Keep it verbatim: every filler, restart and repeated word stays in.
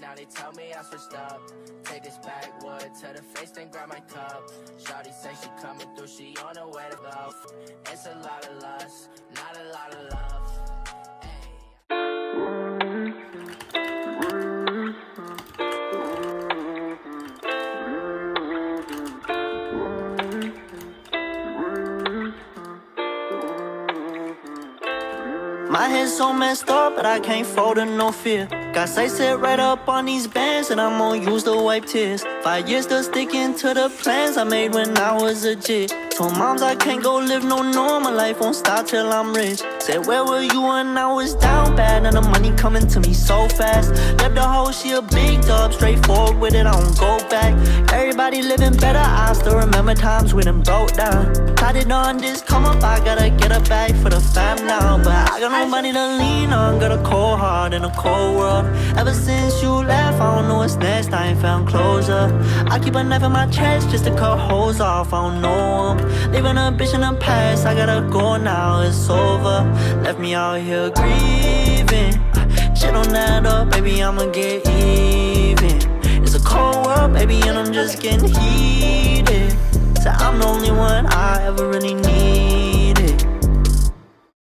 now they tell me I switched up. Take this backwood to the face, then grab my cup. Shawty say she coming through, she on her way to go. It's a lot of lust, not a lot of love. My head's so messed up, but I can't fold to no fear. Got sight set right up on these bands, and I'm gonna use to wipe tears. Five years still sticking to the plans I made when I was a jit. Told moms I can't go live no normal life, won't stop till I'm rich. Said where were you when I was down bad, and the money coming to me so fast. Left the hoe, she a big dub, straightforward with it, I don't go back. Everybody living better, I still remember times when them broke down. Tried it on this come up, I gotta get a bag for the fam now. But I got no money to lean on, got a cold heart in a cold world. Ever since you left, I don't know what's next, I ain't found closure. I keep a knife in my chest just to cut holes off, I don't know them. Leaving a bitch in the past, I gotta go now, it's over. Left me out here grieving. Shit don't add up, baby, I'ma get even. It's a cold world, baby, and I'm just getting heated. So I'm the only one I ever really need.